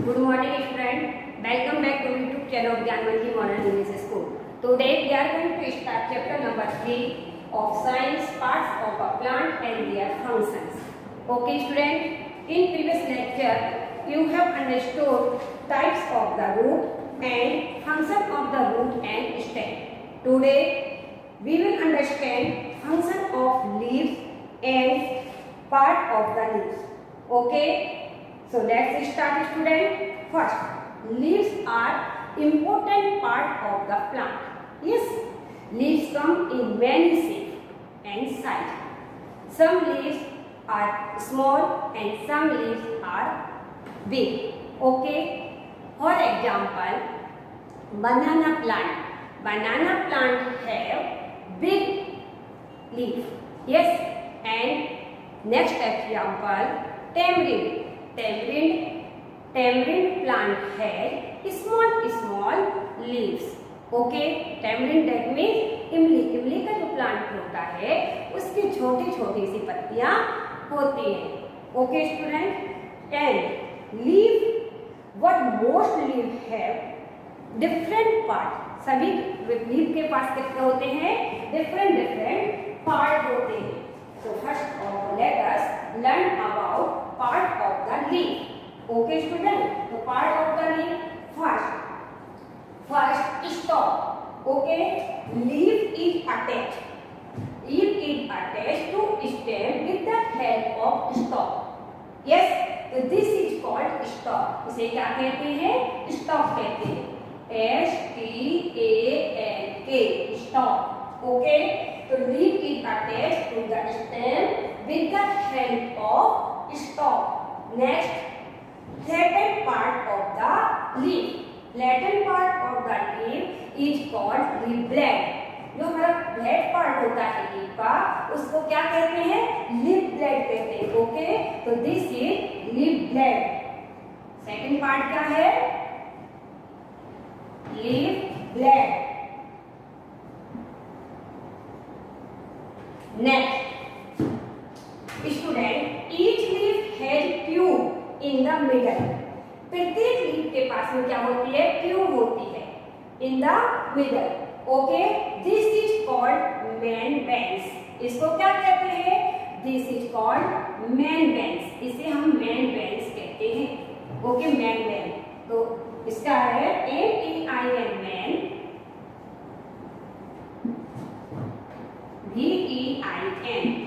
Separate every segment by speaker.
Speaker 1: Good morning student. Welcome back to YouTube channel of Gyanmanji Modern English School. Today we are going to start chapter number 3 of science, parts of a plant and their functions. Okay student, in previous lecture you have understood types of the root and function of the root and stem. Today we will understand function of leaves and part of the leaves. Okay. So let's start student. First, leaves are important part of the plant. Yes, leaves come in many shapes and sizes. Some leaves are small and some leaves are big. Okay. For example, banana plant. Banana plant have big leaf. Yes. And next example, tamarind. Tamarind plant has small leaves. Okay, tamarind that means इमली का जो plant होता है उसकी छोटी छोटी सी पत्तियां होती हैं. Okay student. And leaf, what most leaf have different part. सभी लीफ के पास कितने होते हैं? डिफरेंट पार्ट होते हैं. So first of all, let us learn about part of the leaf. Okay student, so part of the leaf, first stalk. Okay, leaf is attached to stem with the help of stalk. Yes, so this is called stalk. इसे क्या कहते हैं? stalk कहते हैं. STALK, stalk. Okay, so leaf is attached to the stem with the help of stalk. Next, lateral part of the leaf. Lateral part of the leaf is called leaf blade. जो हमारा blade part होता है leaf का, उसको क्या कहते हैं? Leaf blade कहते हैं. ओके, तो this is leaf blade. Second part क्या है? Leaf blade. Next student, each leaf has tube in the middle. प्रत्येक लीफ के पास में क्या होती है? ट्यूब होती है in the middle. Okay, this is called main veins. इसको क्या कहते हैं? This is called main veins. इसे हम मेन वेन्स कहते हैं. Okay, main vein. तो इसका है MEIN main, VEIN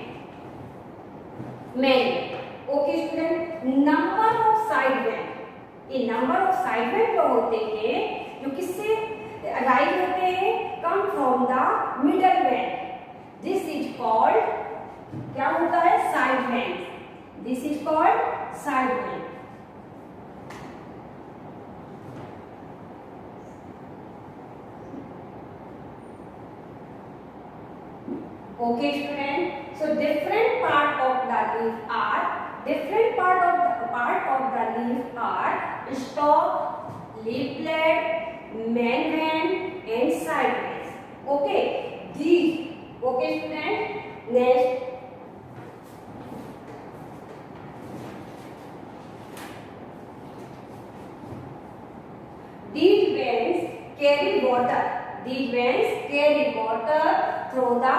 Speaker 1: main. Okay student. Number of side vein. ये नंबर ऑफ साइड वेन जो होते हैं, जो किससे राइज होते हैं? Come from the middle vein. This is called, क्या होता है? Side vein. This is called side vein. Okay student, so different part of the leaf are stalk, leaf blade, main vein and side veins. Okay, these. Okay student. Next, these veins carry water. These veins carry water through the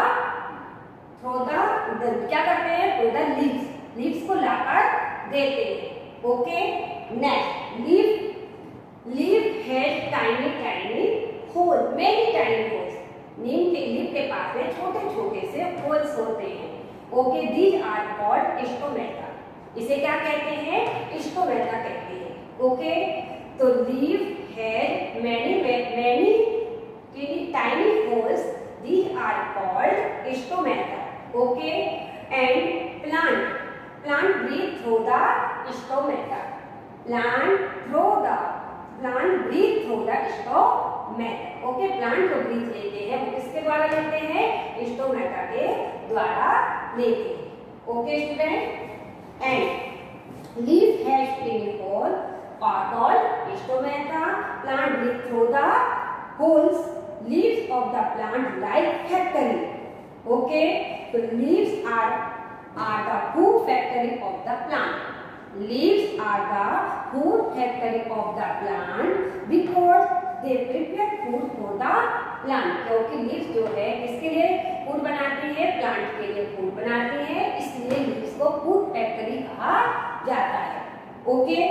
Speaker 1: क्या करते हैं? Through the leaves को लाकर देते हैं. Okay. Next, leaf has tiny hole, many tiny holes. Neem के leaf के पास में छोटे छोटे से होल्स होते हैं. Okay, these are called stomata. इसे क्या कहते हैं? स्टोमेटा कहते हैं. ओके, तो leaf has many tiny holes. These are called stomata. Okay, and plant breathe through the stomata. Plant breathe through the stomata. Okay, plant जो breathe लेते हैं वो किसके द्वारा लेते हैं? stomata के द्वारा लेते हैं. Okay student. And leaf has tiny hole called stomata. Plant breathe through the holes. Leaves of the plant like factory. Okay, so leaves are the food factory of the plant. Leaves are the food factory of the plant because they prepare food for the plant. क्योंकि leaves जो है किसके लिए food बनाती है, plant के लिए food बनाती है, इसलिए लीव्स को फूड फैक्ट्री कहा जाता है. Okay,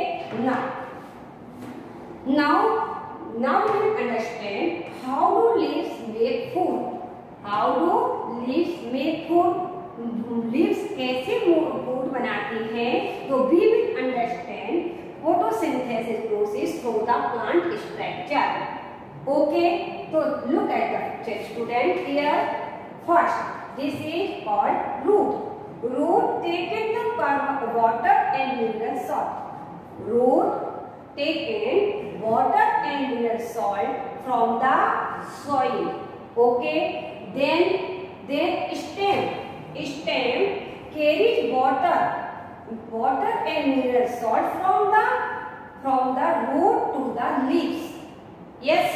Speaker 1: now we will understand how do leaves make food. How do leaves make food? Leaves कैसे फूड बनाती हैं, तो we will understand photosynthesis process through the plant structure. Okay, तो look at the picture student here. First this is called root. Root taken the water and mineral salt. Root taken water and mineral salt from the soil. Okay, then stem carries water and mineral salt from the root to the leaves. Yes.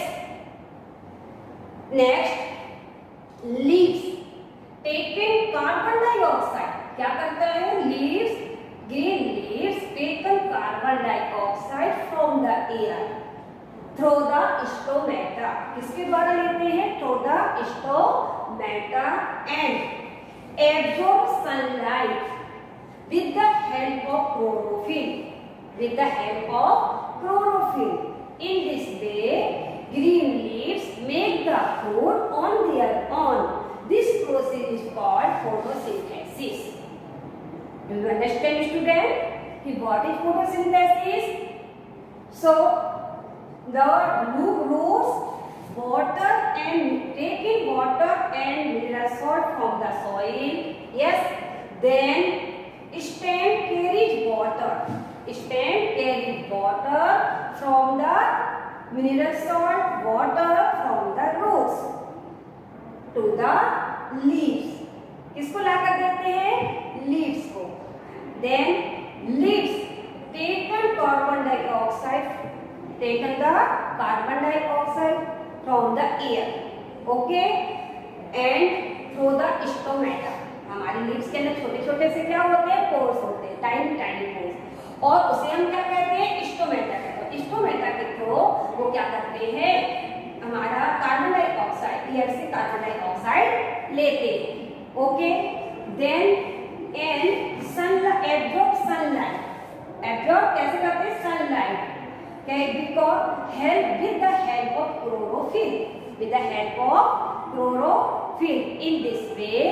Speaker 1: Next, leaves taken carbon dioxide. क्या करता है leaves? Green leaves taken carbon dioxide from the air through the stomata. किसके द्वारा लेते हैं? Through the stomata and absorb sunlight with the help of chlorophyll. In this way, green leaves make the food on their own. This process is called photosynthesis. Do you understand, student? What is photosynthesis? So, the roots taking water and mineral salt from the soil. Yes. Then stem carries water from the mineral salt water from the roots to the leaves. किसको लाकर देते हैं? leaves को. Then leaves taken the carbon dioxide from the air. Okay, and through the stomata. हमारी leaves के अंदर छोटे छोटे से क्या होते हैं? पोर्स होते हैं, टाइनी पोर्स, और उसे हम क्या कहते हैं? स्टोमेटा कहते हैं. स्टोमेटा के थ्रू वो क्या करते हैं? हमारा कार्बन डाइऑक्साइड, एयर से कार्बन डाइऑक्साइड लेते हैं. Okay, then and absorb sunlight. Absorb कैसे करते हैं? Sunlight. Because help with the help of chlorophyll. In this way,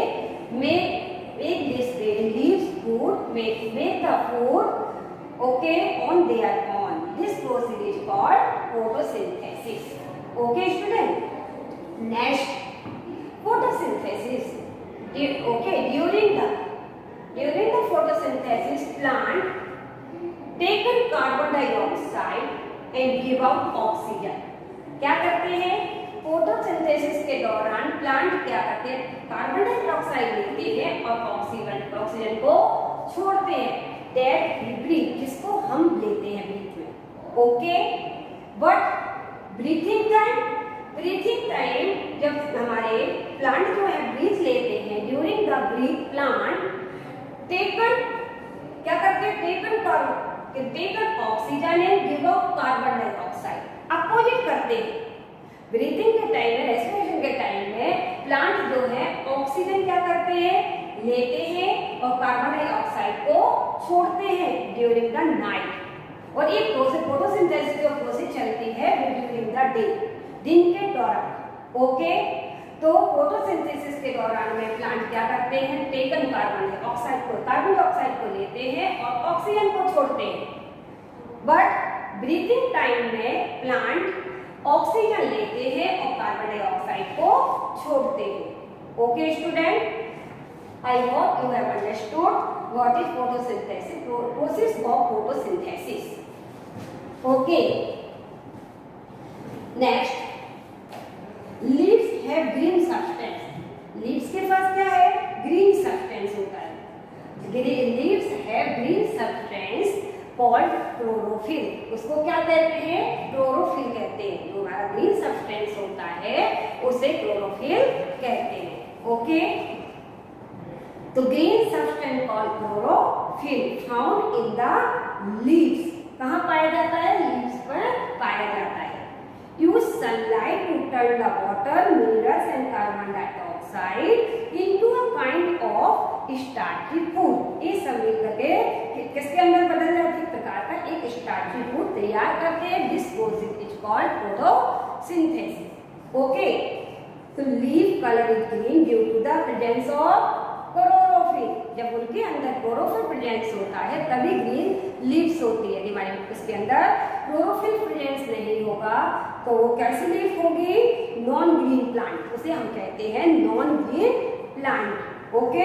Speaker 1: leaves food make the food okay on their own. This process is called photosynthesis. Okay, student. Next, photosynthesis. Okay, during the photosynthesis, plant taken carbon dioxide and give out oxygen. क्या करते हैं? Photosynthesis के दौरान plant क्या करते हैं? Carbon dioxide लेते हैं और ऑक्सीजन को छोड़ते हैं. That we breathe, जिसको हम लेते हैं ब्रीथ में. ओके, बट ब्रीथिंग टाइम जब हमारे प्लांट जो है ब्रीथ लेते हैं, during the breath plant taken क्या करते हैं? Taken oxygen and give out carbon dioxide. Opposite करते हैं. ब्रीथिंग के टाइम में, रेस्पिरेशन के टाइम में प्लांट जो है ऑक्सीजन क्या करते हैं? लेते हैं और कार्बन डाइऑक्साइड को छोड़ते हैं ड्यूरिंग द नाइट. और ये प्रोसेस फोटोसिंथेसिस जो प्रोसेस चलती है ड्यूरिंग द डे, दिन के दौरान. ओके, तो फोटोसिंथेसिस के दौरान में प्लांट क्या करते हैं? टेकन कार्बन डाइऑक्साइड को लेते हैं और ऑक्सीजन को छोड़ते हैं. बट ब्रीथिंग टाइम में प्लांट ऑक्सीजन लेते हैं और कार्बन डाइऑक्साइड को छोड़ते हैं. Okay student, I hope you have understood what is photosynthesis, process of photosynthesis. Okay, next, leaves have green substance. Leaves के पास क्या है? ग्रीन सब्सटेंस होता है. Leaves have green substance called chlorophyll. उसको क्या कहते हैं? क्लोरोफिल कहते हैं. जो हमारा ग्रीन सब्सटेंस होता है उसे क्लोरोफिल कहते हैं. ओके, तो green substance called chlorophyll found in the leaves. कहाँ पाया जाता है? लीव्स पर पाया जाता है। Use sunlight to turn the water, minerals and carbon dioxide into a kind of starchy food. ये सब मिलकर के किसके अंदर बदल जाते हैं? प्रकार का एक स्टार्ची फूड तैयार करते हैं। This process is called photosynthesis. Okay, तो leaf colour is green due to the presence of chlorophyll. जब उनके अंदर क्लोरोफिल प्रेजेंस होता है तभी ग्रीन लीव्स होती है। हमारे इसके अंदर क्लोरोफिल प्रेजेंस नहीं होगा तो वो कैसी लीफ होगी? Non green plant. उसे हम कहते हैं non green plant. Okay,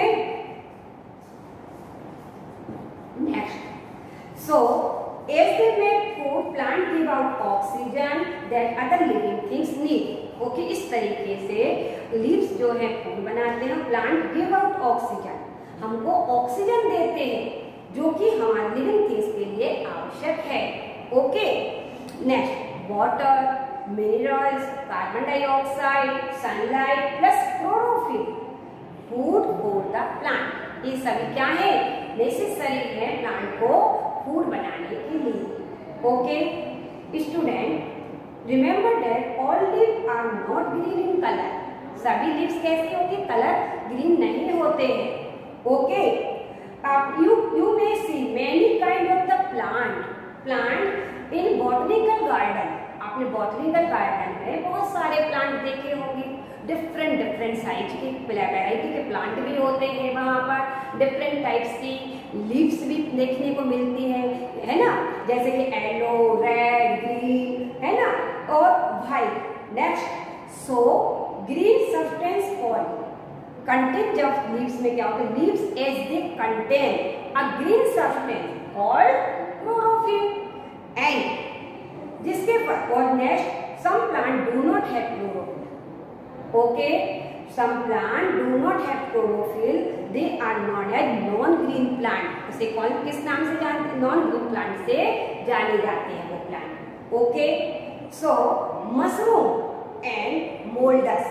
Speaker 1: next, so as they make food, plant give out oxygen that other living things need। Okay, इस तरीके से लीव्स जो है फूड बनाते हैं। प्लांट गिव आउट ऑक्सीजन, हमको ऑक्सीजन देते हैं जो कि हमारे लिविंग थिंग्स के लिए आवश्यक है। Okay, next, water, minerals, carbon dioxide, sunlight plus chlorophyll, food for the plant. ये सभी क्या है? नेसेसरी है प्लांट को फूड बनाने के लिए। Okay student, remember that all leaves are not green in colour. सभी लीव्स कैसी होती? कलर ग्रीन नहीं होते हैं। ओके, अब you may see many kind of the plant in botanical garden. आपने बॉटनिकल गार्डन में बहुत सारे प्लांट देखे होंगे। डिफरेंट साइज के वैरायटी के प्लांट भी होते हैं वहाँ पर। डिफरेंट टाइप्स की लीव्स भी देखने को मिलती है ना, जैसे कि येलो, रेड, ग्रीन, है ना, और white. Next, so green substance fall contain. जब लीव्स में क्या होता है? Leaves as they contain a green substance called chlorophyll and जिसके पर। और next, some plant do not have chlorophyll. Okay, some plant do not have chlorophyll, they are known as non-green plant। उसे कौन किस नाम से जानते हैं? नॉन ग्रीन प्लांट से जाने जाते हैं वो plant. Okay, so mushroom and moulds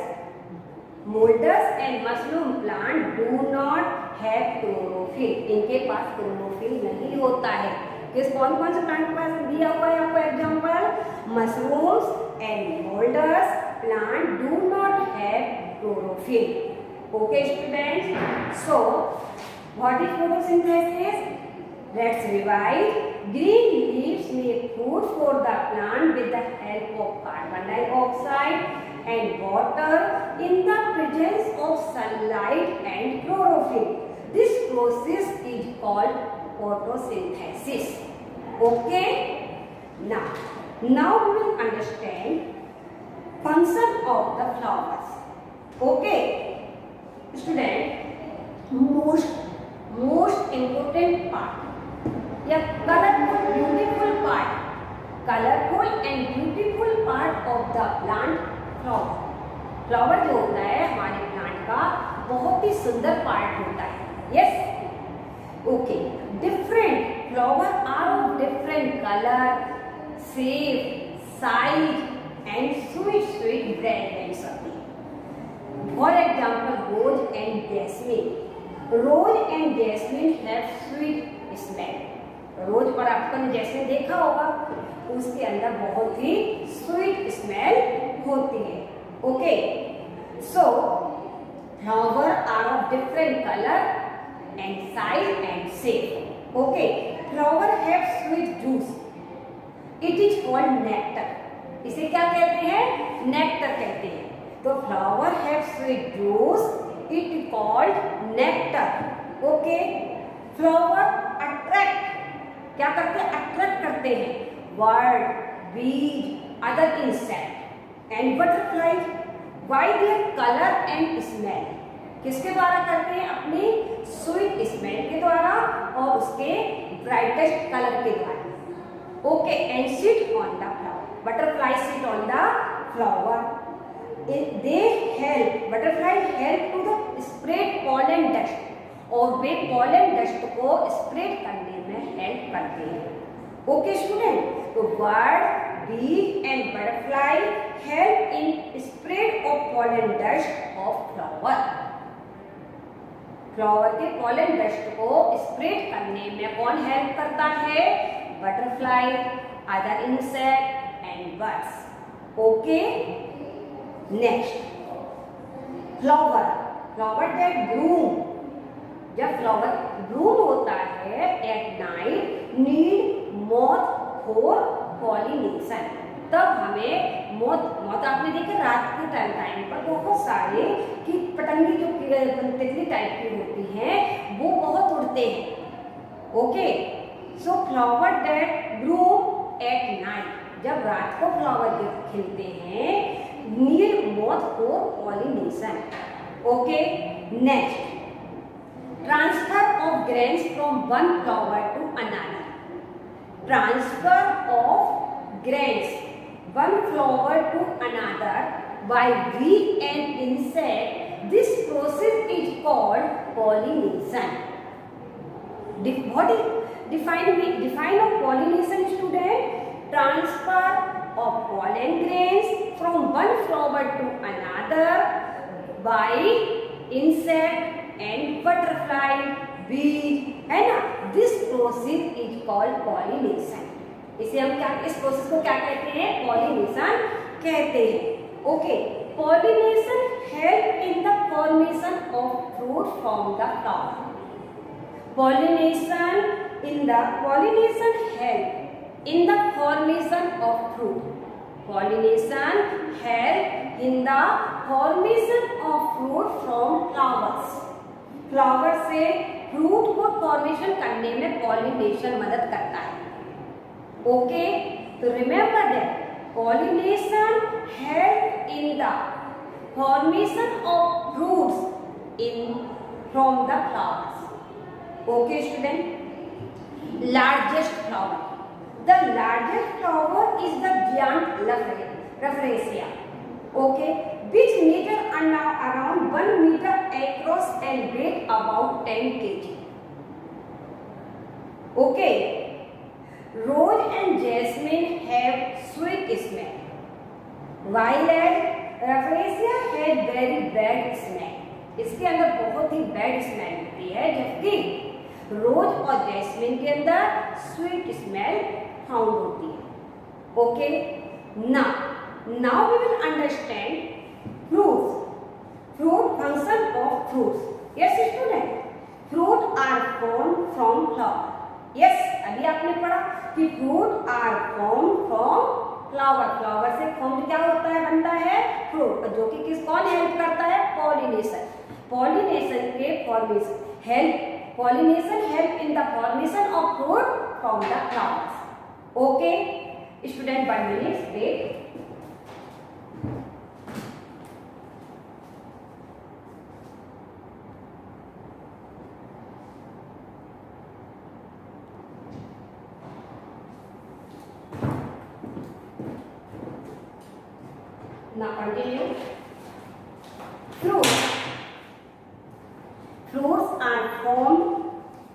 Speaker 1: and mushroom plant do not have chlorophyll. इनके पास क्लोरोफिल नहीं होता है। किस कौन कौन से प्लांट के पास दिया हुआ है आपको example? Mushrooms and moulds plant do not have chlorophyll। Okay students, so what is photosynthesis? Let's revise. Green leaves make food for the plant with the help of carbon dioxide and water in the presence of sunlight and chlorophyll. This process is called photosynthesis। Okay, now we will understand function of the flowers। Okay student, most important part या colorful beautiful part of the plant flower। Flower जो होता है हमारे plant का बहुत ही सुंदर part होता है। Yes, okay, different flower are of different colour, shape, size and sweet fragrance होती है। For example, rose and jasmine। Rose and jasmine have sweet smell। रोज पर आपने जैस्मिन देखा होगा, उसके अंदर बहुत ही स्वीट स्मेल होती है। Okay, so flower are of different colour and size and shape. Okay, flower have sweet juice, it is called nectar. इसे क्या कहते हैं? नेक्टर कहते हैं। तो flower have sweet juice, it called nectar. Okay, flower attract, क्या करते हैं? अट्रैक्ट करते हैं bird, bees, other insect and butterfly by their colour and smell. किसके द्वारा करते हैं? अपनी स्वीट स्मेल के द्वारा और उसके ब्राइटेस्ट कलर के द्वारा। Okay, and sit on the flower. Butterfly sit on the flower. They help, butterfly help to the spread pollen dust, और वे pollen dust को spread करने में help करते हैं। ओके स्टूडेंट, तो bird, bee and butterfly help in spread of pollen dust of flower। Flower के pollen dust को spread करने में कौन हेल्प करता है? Butterfly, other insect and birds. Okay, next flower that bloom. जब फ्लावर ब्लूम होता है at night need moth for pollination. तब हमें मॉथ आपने देखा रात के टाइम पर बहुत सारे की पतंगी जो तितली टाइप की होती हैं वो बहुत उड़ते हैं. Okay, so flower that bloom at night. जब रात को फ्लावर खिलते हैं need moth for pollination. Okay, next transfer of grains from one flower to another. Transfer of grains one flower to another by bee and insect. This process is called pollination. Define of pollination, student. Transfer of pollen grains from one flower to another by insect and butterfly, bee, है ना? This process is called pollination. इसे हम क्या, इस process को क्या कहते हैं? पॉलिनेशन कहते हैं. Okay, pollination help in the formation of fruit from the flower. Pollination help in the formation of fruit. Pollination help in the formation of fruit from flowers. Flower से फ्रूट को formation करने में pollination मदद करता है. Okay, so remember that pollination help in the formation of fruits from the flowers. Okay, student. Largest flower. The largest flower is the giant rafflesia. Okay, which measure around 1 meter across and weight about 10 kg. Okay. Rose and jasmine have sweet smell, while rafflesia has very bad smell. इसके अंदर बहुत ही bad smell होती है, जबकि रोज और jasmine के अंदर sweet smell found होती है. Okay, now we will understand fruit function of fruits. Yes student, fruit are form from flower. Yes, अभी आपने पढ़ा कि fruit are form from flower. Flower से फॉर्म क्या होता है? बनता है फ्रूट, जो कि कौन हेल्प करता है? Pollination. Pollination help in the formation of fruit from the flowers. Okay student, 1 minute wait. Now continue. Fruits are formed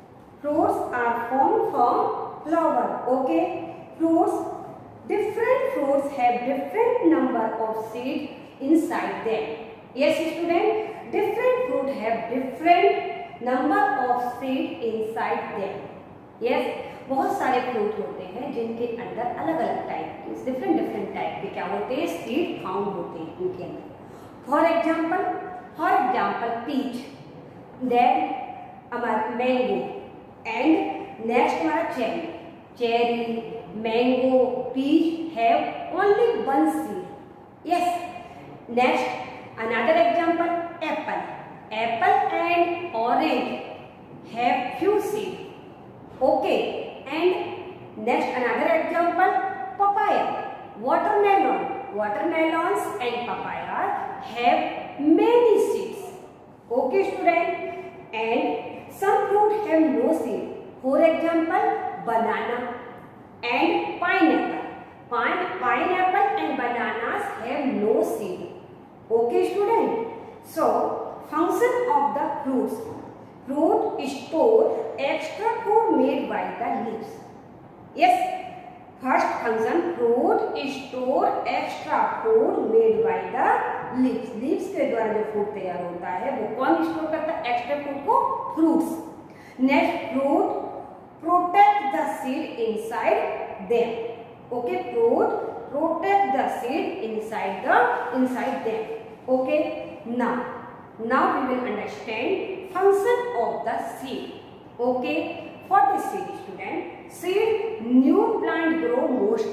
Speaker 1: from flower. Okay, different fruits have different number of seeds inside them. Yes student, different fruit have different number of seeds inside them. Yes, बहुत सारे fruit होते हैं जिनके अंदर अलग अलग type के different type के क्या होते हैं? सीड फाउंड होते हैं उनके अंदर. फॉर एग्जाम्पल पीच, देन हमारा मैंगो, एंड नेक्स्ट हमारा cherry, mango, peach have only 1 seed. Yes, next another example apple and orange have few seed. Okay, and next another example, papaya, watermelons and papaya have many seeds. Okay student, and some fruit have no seed. For example, banana and pineapple. Pineapple and bananas have no seed. Okay student, so function of the fruits. Fruit store extra food made by the leaves. Yes, first function, fruit store extra food made by the leaves. Leaves के द्वारा जो food तैयार होता है वो कौन store करता है? एक्स्ट्रा फूड को fruits. Next, fruit protect the seed inside them. Okay, fruit protect the seed inside them. Okay, now we will understand function of the seed. Okay, what is seed, student? Seed, new plant grow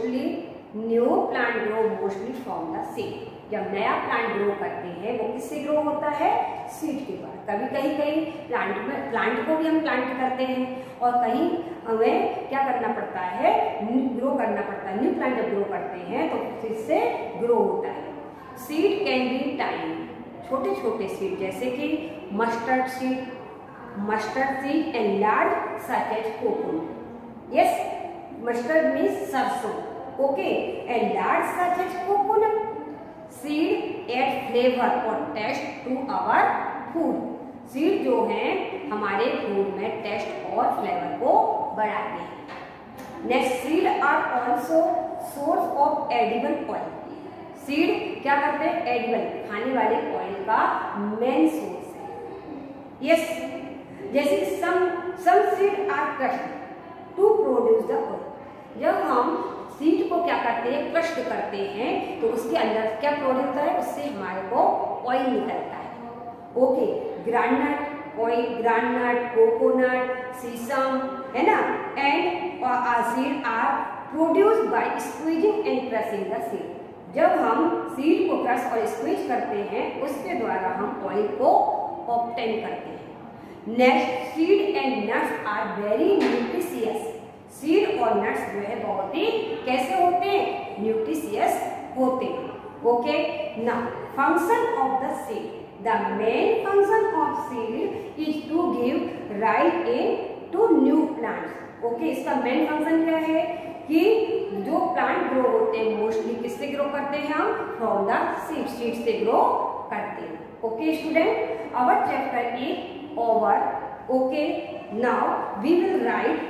Speaker 1: mostly from the seed. जब नया plant grow करते हैं वो किससे grow होता है? Seed के द्वारा। कभी कहीं प्लांट को भी हम प्लांट करते हैं और कहीं हमें क्या करना पड़ता है? ग्रो करना पड़ता है। न्यू प्लांट जब ग्रो करते हैं तो इससे ग्रो होता है। सीड कैन बी टाइनी, छोटे छोटे सीड जैसे कि mustard seed and large such as coconut. Yes, mustard means सरसों। Okay, and large such as coconut. Seed add flavour और taste to our food. Seed जो हैं हमारे फूड में टेस्ट और फ्लेवर को बढ़ाते हैं। Next, seed are also source of edible oil. Seed क्या करते हैं? एडिबल, खाने वाले ऑयल का मेन सोर्स है। यस, जैसे some seed are crushed to produce the oil. जब हम सीड को क्या करते हैं? क्रश करते हैं तो उसके अंदर क्या प्रोड्यूस होता है? उससे हमारे को ऑयल निकलता है। Okay, groundnut oil, groundnut, coconut, sesame, है ना, and seed are produce by squeezing and pressing the seed. जब हम सीड को क्रश और स्क्वीज करते हैं उसके द्वारा हम ऑयल को ऑब्टेन करते हैं। Next, seed and nuts are very nutritious. Seed और नट्स जो है बहुत ही कैसे होते हैं? न्यूट्रिशियस होते हैं। Okay, now function of the seed. The main function of seed is to give right in to new plants. Okay, इसका मेन फंक्शन क्या है? कि जो प्लांट ग्रो होते हैं मोस्टली किससे ग्रो करते हैं? हम फ्रॉम द सीड से ग्रो करते हैं। Okay student, our chapter is over. Okay, now we will write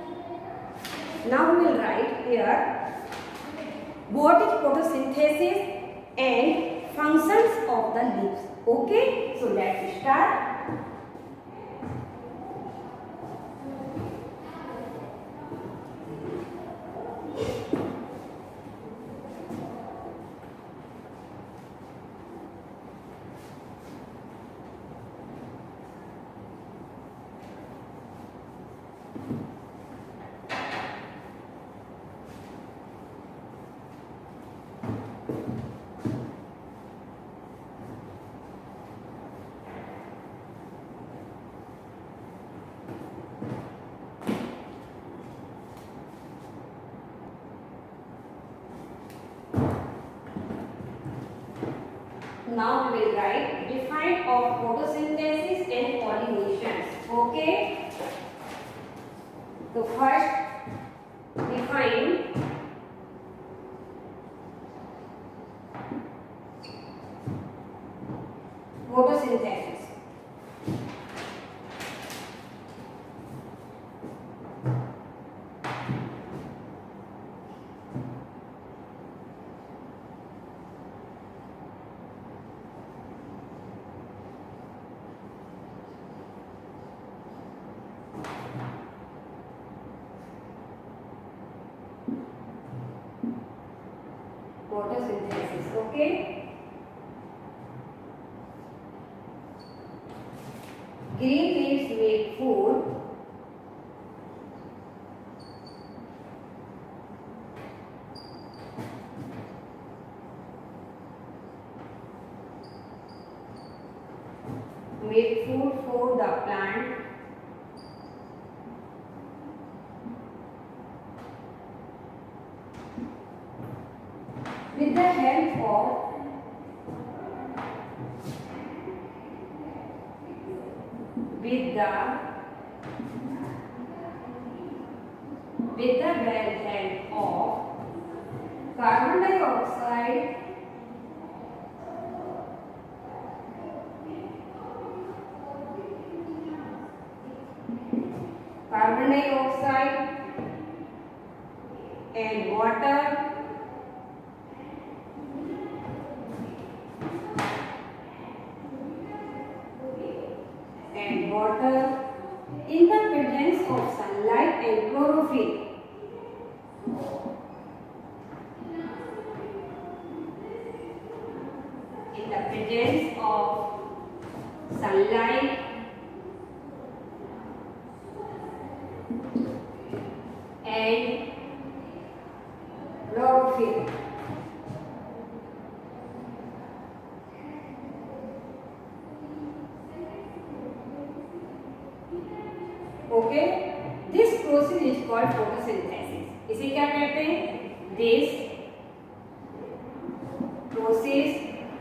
Speaker 1: here what is photosynthesis and functions of the leaves. Okay, so let's start. Now we will write define of photosynthesis and pollination. Okay. So first define photosynthesis. Photosynthesis. Okay. Green leaves make food. Make food for the plant. With the help of help of carbon dioxide and water and water in the presence of sunlight and chlorophyll. In the presence of sunlight and chlorophyll. Okay, this process is called photosynthesis. इसे क्या कहते हैं? This process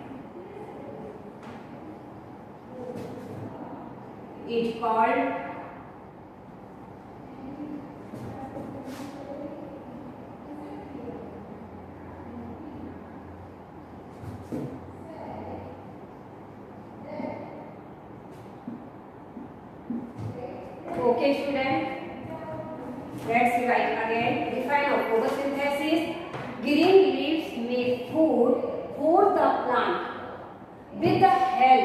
Speaker 1: is called okay student, let's write again. Define of photosynthesis. Green leaves make food for the plant with the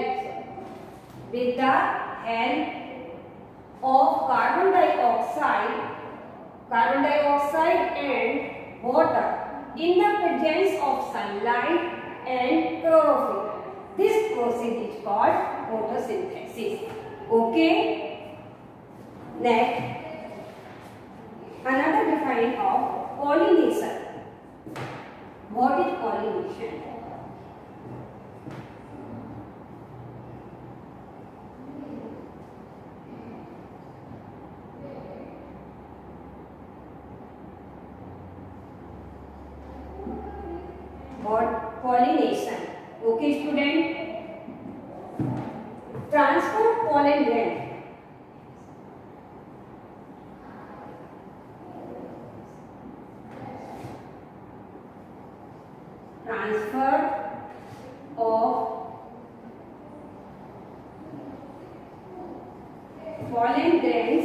Speaker 1: help of carbon dioxide and water in the presence of sunlight and chlorophyll. This process is called photosynthesis. Okay. Next, another definition of pollination. What is pollination? What pollination? Okay, student. Transfer pollen grain. Transfer of pollen grains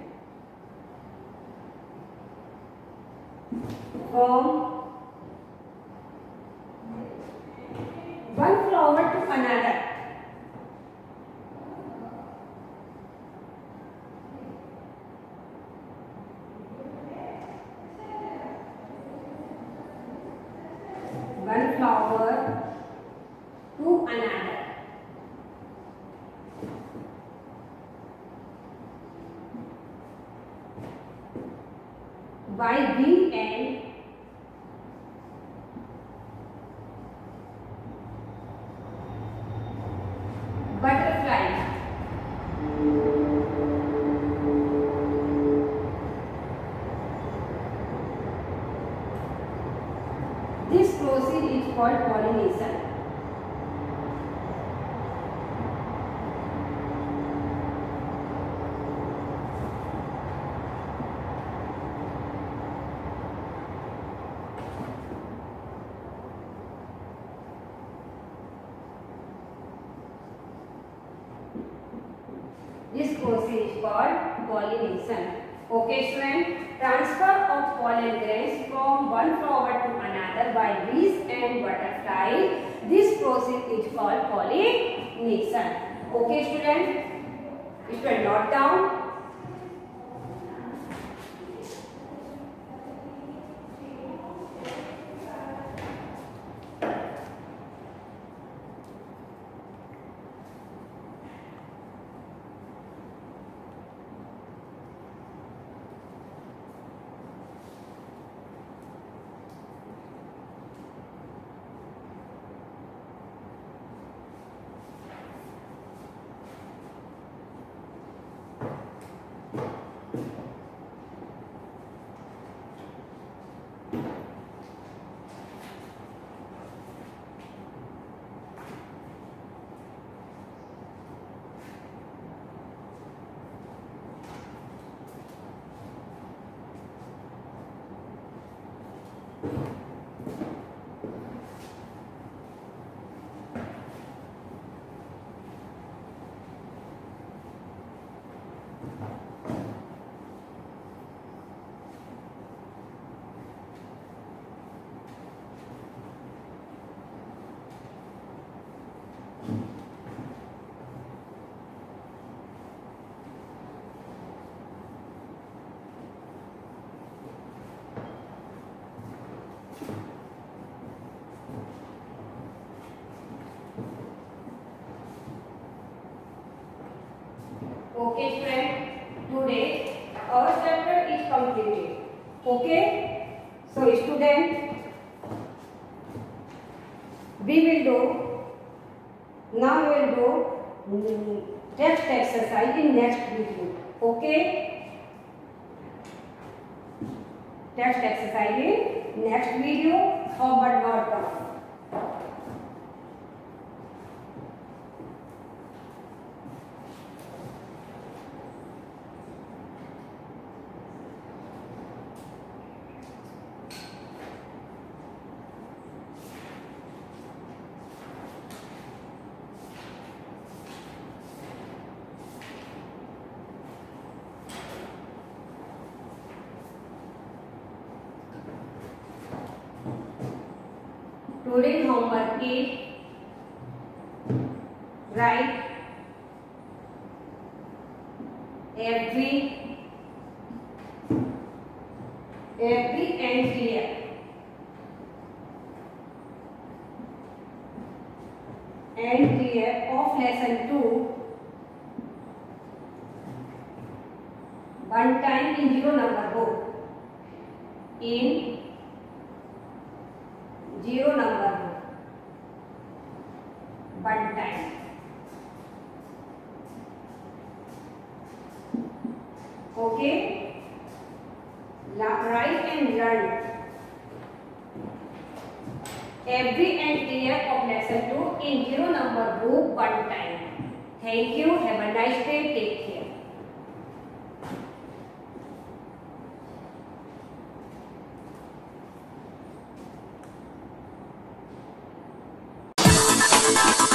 Speaker 1: from one flower to another. One flower to another. By bee and butterfly. This process is called pollination. This process is called pollination. Okay, student. Transfer of pollen grains from one flower to another by bees and butterflies. This process is called pollination. Okay, student. Student, note down. Okay friend, today our chapter is completed. Okay, so student, we will do text exercise in next video. Okay, text exercise in next video. Homework not done. Today's homework is write every and clear. And clear of lesson 2 one time in 0 number book. In 0 number book one time. Okay, write and learn every and clear of lesson 2 in 0 number book one time. Thank you. Have a nice day. Take care.
Speaker 2: You